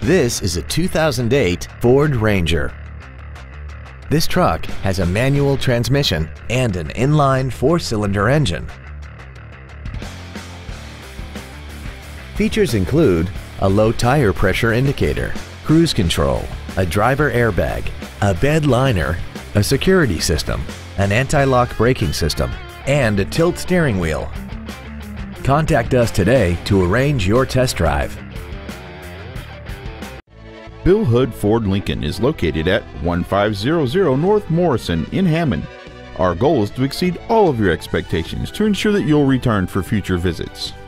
This is a 2008 Ford Ranger. This truck has a manual transmission and an inline 4-cylinder engine. Features include a low tire pressure indicator, cruise control, a driver airbag, a bed liner, a security system, an anti-lock braking system, and a tilt steering wheel. Contact us today to arrange your test drive. Bill Hood Ford Lincoln is located at 1500 North Morrison in Hammond. Our goal is to exceed all of your expectations to ensure that you'll return for future visits.